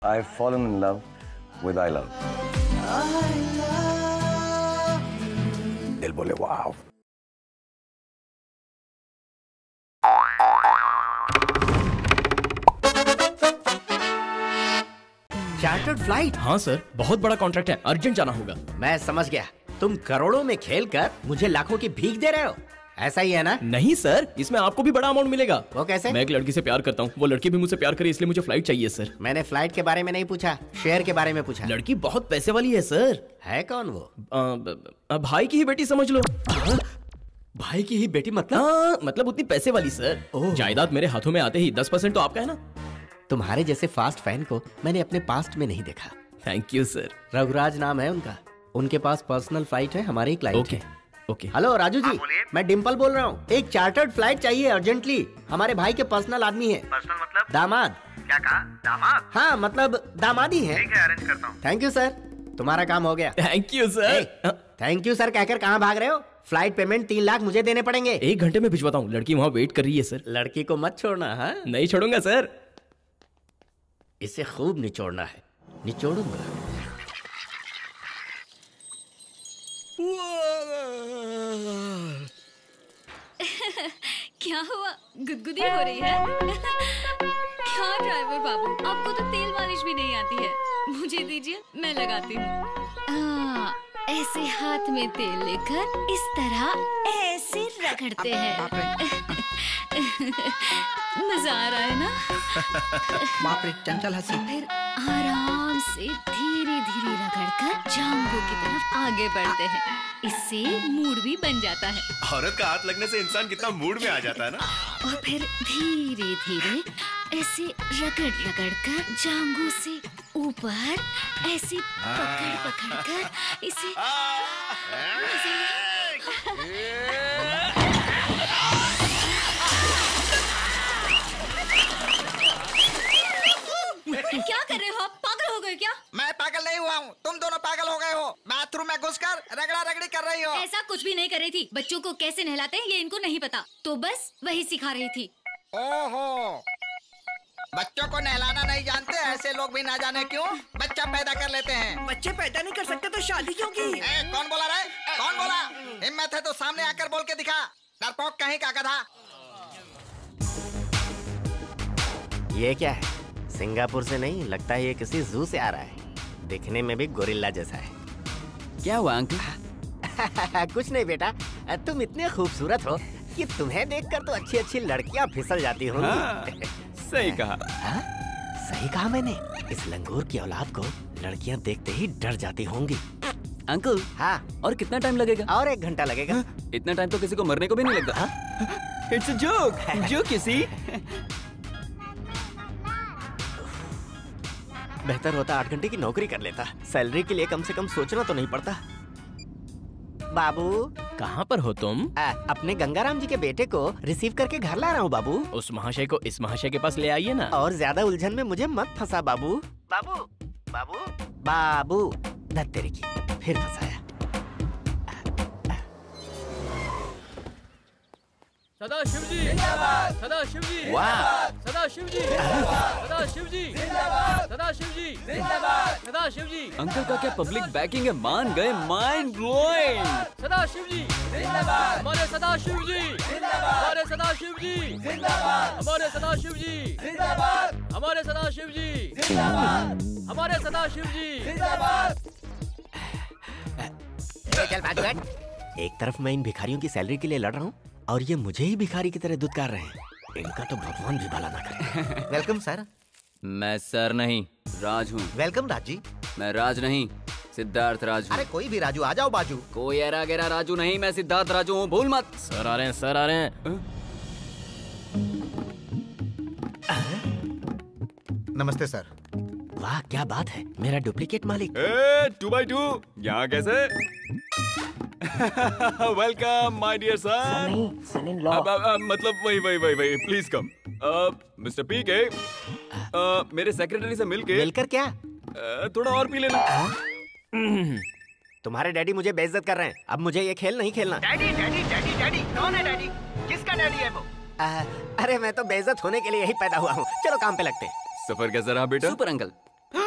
I've fallen in love with I love. दिल बोले wow. Chartered flight? हाँ sir, बहुत बड़ा कॉन्ट्रैक्ट है, अर्जेंट जाना होगा। मैं समझ गया, तुम करोड़ों में खेलकर मुझे लाखों की भीख दे रहे हो, ऐसा ही है ना? नहीं सर, इसमें आपको भी बड़ा अमाउंट मिलेगा। वो कैसे? मैं एक लड़की से प्यार करता हूँ, वो लड़की भी मुझसे प्यार करे, इसलिए मुझे फ्लाइट चाहिए सर। मैंने फ्लाइट के बारे में नहीं पूछा, शेयर के बारे में पूछा। लड़की बहुत पैसे वाली है सर। है कौन वो? भाई की ही बेटी समझ लो। भाई की ही बेटी मतलब? मतलब उतनी पैसे वाली सर। जायदाद मेरे हाथों में आते ही 10% तो आपका है ना। तुम्हारे जैसे फास्ट फैन को मैंने अपने पास्ट में नहीं देखा। Thank you sir. रघुराज नाम है उनका, उनके पास पर्सनल फ्लाइट है, हमारे ही client okay okay. Hello Raju ji, मैं डिम्पल बोल रहा हूँ। एक चार्टर्ड फ्लाइट चाहिए अर्जेंटली, हमारे भाई के पर्सनल आदमी है। पर्सनल मतलब? दामाद। क्या कहा? दामाद? हाँ मतलब दामादी है। ठीक है, अरेंज करता हूँ। थैंक यू सर, तुम्हारा काम हो गया। Thank you sir. Thank you sir कहकर कहाँ भाग रहे हो? फ्लाइट पेमेंट 3 लाख मुझे देने पड़ेंगे। 1 घंटे में भिजवाता हूँ, लड़की वहाँ वेट कर रही है सर। लड़की को मत छोड़ना। हाँ नहीं छोड़ूंगा सर। इसे खूब निचोड़ना है, निचोड़ूंगा। क्या हुआ, गुदगुदी हो रही है? क्या ड्राइवर बाबू, आपको तो तेल मालिश भी नहीं आती है। मुझे दीजिए, मैं लगाती हूँ। ऐसे हाथ में तेल लेकर इस तरह ऐसे रगड़ते हैं। मजा आ रहा है ना? बाप रे, चंचल हंसी। फिर आराम से धीरे धीरे रगड़कर जांघों की तरफ आगे बढ़ते हैं, इससे मूड भी बन जाता है। औरत का हाथ लगने से इंसान कितना मूड में आ जाता है ना। और फिर धीरे धीरे ऐसे रगड़ रगड़ कर जांघों से ऊपर ऐसे पकड़ पकड़ कर इसे क्या कर रहे हो आप? पागल हो गए क्या? मैं पागल नहीं हुआ हूँ, तुम दोनों पागल हो गए हो। बाथरूम में घुसकर रगड़ा रगड़ी कर रही हो। ऐसा कुछ भी नहीं कर रही थी। बच्चों को कैसे नहलाते हैं ये इनको नहीं पता, तो बस वही सिखा रही थी। ओहो, बच्चों को नहलाना नहीं जानते ऐसे लोग भी ना जाने क्यों बच्चा पैदा कर लेते हैं। बच्चे पैदा नहीं कर सकते तो शादी क्यों की? कौन बोला रे? कौन बोला? हिम्मत है तो सामने आकर बोल के दिखा, डरपोक कहीं का गधा। ये क्या है? सिंगापुर से नहीं, लगता है ये किसी जू से आ रहा है। दिखने में भी गोरिल्ला जैसा है। क्या हुआ अंकल? कुछ नहीं बेटा, तुम इतने खूबसूरत हो कि तुम्हें देखकर तो अच्छी अच्छी लड़कियां फिसल जाती होंगी। हाँ, सही कहा। हाँ? सही कहा मैंने। इस लंगूर की औलाद को लड़कियां देखते ही डर जाती होंगी। अंकल, हाँ, और कितना टाइम लगेगा? और 1 घंटा लगेगा। इतना टाइम तो किसी को मरने को भी नहीं लगता। इट्स अ जोक, जो किसी। बेहतर होता 8 घंटे की नौकरी कर लेता, सैलरी के लिए कम से कम सोचना तो नहीं पड़ता। बाबू, कहाँ पर हो तुम? अपने गंगाराम जी के बेटे को रिसीव करके घर ला रहा हूँ बाबू। उस महाशय को इस महाशय के पास ले आइए ना। और ज्यादा उलझन में मुझे मत फंसा बाबू। बाबू बाबू बाबू, धत तेरे की, फिर फंसाया। सदा शिव जी जिंदाबाद, सदा शिव जी जिंदाबाद, सदा शिव जी जिंदाबाद, सदा शिव जी जिंदाबाद, सदा शिव जी जिंदाबाद, सदा शिव जी। अंकल का क्या पब्लिक बैकिंग है, मान गए, माइंड ब्लोइंग। सदा शिव जी जिंदाबाद, हमारे सदा शिव जी जिंदाबाद, हमारे सदा शिव जी जिंदाबाद, हमारे सदा शिव जी जिंदाबाद, हमारे सदा शिव जी जिंदाबाद, हमारे सदा शिव जी जिंदाबाद। चल भाग भाग। एक तरफ मैं इन भिखारियों की सैलरी के लिए लड़ रहा हूँ और ये मुझे ही भिखारी की तरह दुत्कार रहे हैं। इनका तो भगवान भी भला ना करे। Welcome sir. मैं सर नहीं, राज हूँ। वेलकम राज जी। मैं राज नहीं, सिद्धार्थ राज हूँ। अरे कोई भी राजू, आ जाओ बाजू। कोई एरा गेरा राजू नहीं, मैं सिद्धार्थ राजू हूँ, भूल मत। सर आ रहे हैं, सर आ रहे हैं। नमस्ते सर। वाह क्या बात है, मेरा डुप्लीकेट मालिक। 2x2 यहाँ कैसे? Welcome my dear son. मतलब वही प्लीज कम। मिस्टर पी के, मेरे सेक्रेटरी से मिलकर क्या? थोड़ा और पी लेना। तुम्हारे डैडी मुझे बेइज्जत कर रहे हैं, अब मुझे ये खेल नहीं खेलना। डैडी डैडी डैडी डैडी कौन है? डैडी किसका डैडी है वो? अरे मैं तो बेइज्जत होने के लिए यही पैदा हुआ हूँ। चलो काम पे लगते हैं। सफर कैसा रहा बेटा? Super uncle.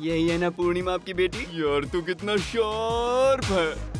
यही है ना पूर्णिमा आपकी बेटी? यार तू कितना शार्प है।